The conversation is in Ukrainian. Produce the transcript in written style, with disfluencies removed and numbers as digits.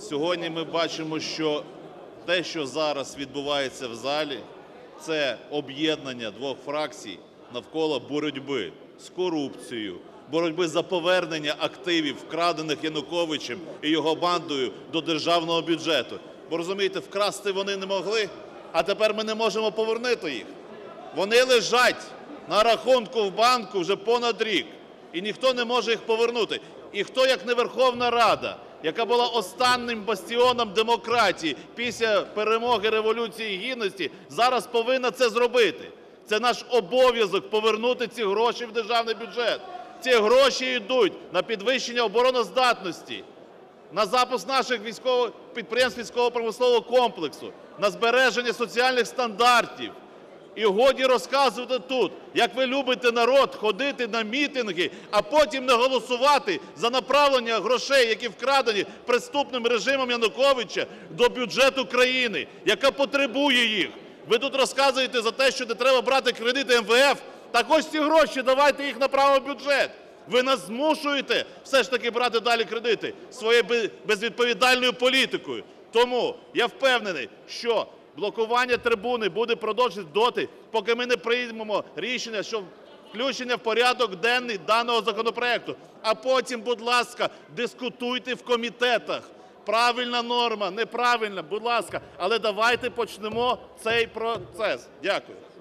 Сьогодні ми бачимо, що те, що зараз відбувається в залі, це об'єднання двох фракцій навколо боротьби з корупцією, боротьби за повернення активів, вкрадених Януковичем і його бандою, до державного бюджету. Бо, розумієте, вкрасти вони не могли, а тепер ми не можемо повернути їх. Вони лежать на рахунку в банку вже понад рік, і ніхто не може їх повернути. І хто, як не Верховна Рада, яка була останнім бастіоном демократії після перемоги Революції Гідності, зараз повинна це зробити. Це наш обов'язок – повернути ці гроші в державний бюджет. Ці гроші йдуть на підвищення обороноздатності, на запуск наших підприємств військово-промислового комплексу, на збереження соціальних стандартів. І годі розказувати тут, як ви любите народ, ходити на мітинги, а потім не голосувати за направлення грошей, які вкрадені преступним режимом Януковича, до бюджету країни, яка потребує їх. Ви тут розказуєте за те, що не треба брати кредити МВФ. Так ось ці гроші, давайте їх направимо в бюджет. Ви нас змушуєте все ж таки брати далі кредити своєю безвідповідальною політикою. Тому я впевнений, що блокування трибуни буде продовжуватися доти, поки ми не приймемо рішення щодо включення в порядок денний даного законопроекту. А потім, будь ласка, дискутуйте в комітетах. Правильна норма, неправильна, будь ласка, але давайте почнемо цей процес. Дякую.